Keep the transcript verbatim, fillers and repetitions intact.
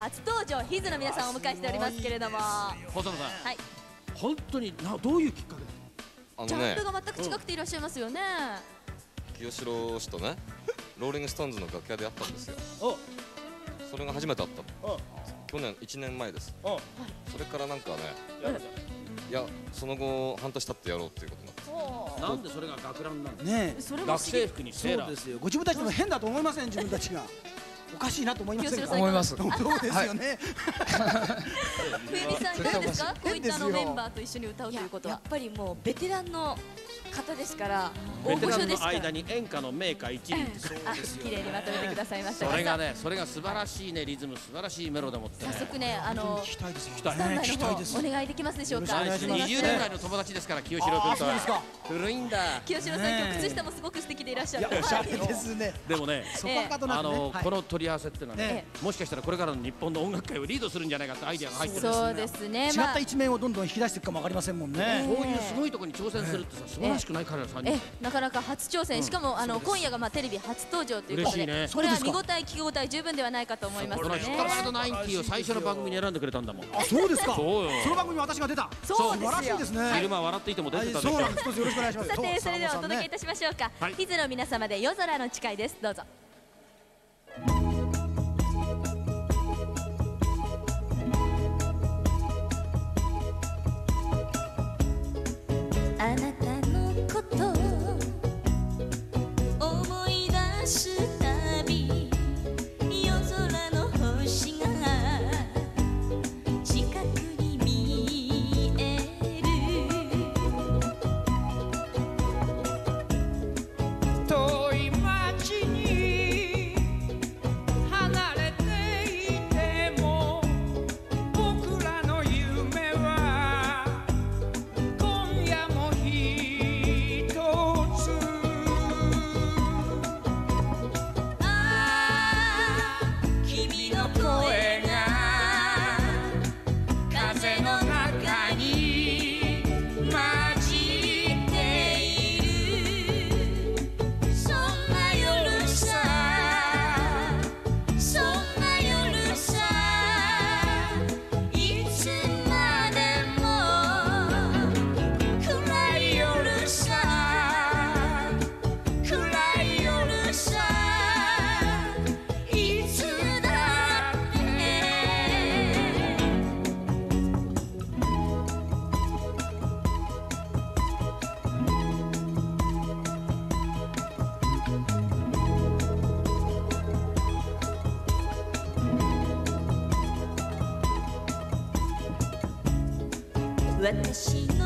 初登場ヒズの皆さんをお迎えしておりますけれども、 細野さん、 はい、 本当になどういうきっかけであのジャンねルが全く違くていらっしゃいますよね。 清志郎氏とねローリングストーンズの楽屋で会ったんですよ。 おそれが初めて会ったの。 お去年いちねんまえです。 おそれからなんかね、 やだいやその後半年経ってやろうっていうことになって。 なんでそれが学ランなんだねえ、 それも学不思議生服にセーラーそうですよ。ご自分たちでも変だと思いません？自分たちがおかしいなと思いませんか？ 清志郎さん思いますそうですよね。 冬美さんいかがですか？こういったあの変ですよメンバーと一緒に歌うということは。 やっぱりもうベテランの方ですからベテランの大御所ですから間に演歌の名家一輪ってあ、綺麗にまとめてくださいました。 それがね、それが素晴らしいねリズム、素晴らしいメロでもってね早速ね、あの聞きたいですよ。 聞きたいスタンバイ聞きたいですの方お願いできますでしょうか。 よろしくお願いしますにじゅうねん来の友達ですから清志郎君とそうですかは古いんだ。 清志郎さん、 ねえ今日靴下もすごく素敵でいらっしゃって、 いや、おしゃれですね。 でもねそこはかとなあくね。はいのこの取り合わせっていうのはねねもしかしたらこれからの日本の音楽界をリードするんじゃないかってアイデアが入ってるんですよ。 そうですね。 違った一面をどんどん引き出していくかもわかりませんもんね。 こういうすごいところに挑戦するってさ素晴らしくない彼らさんにえ、なかなか初挑戦、しかもあの今夜がまあテレビ初登場ということで、 嬉しいねこれはそうですか見応え聞き応え十分ではないかと思いますこのね。 ヒットライトナインティーを最初の番組に選んでくれたんだもん。 あ、そうですか。 そうよその番組私が出た。 そう素晴らしいですね。 昼間笑っていても出てたでしょそうなんです。どうぞよろしくお願いします。 さて、それではおそう届けいたしましょうか。 はいヒズの皆様で夜空の誓いです。どうぞ。あなたのこと思い出すたび、夜空の星が近くに見える。 遠い街に離れていても僕らの夢は今夜も一つ。 ああ、君の声が風の中に混じっている。そんな夜さ、そんな夜さ、いつまでも暗い夜さ、暗い夜さ、いつだって。私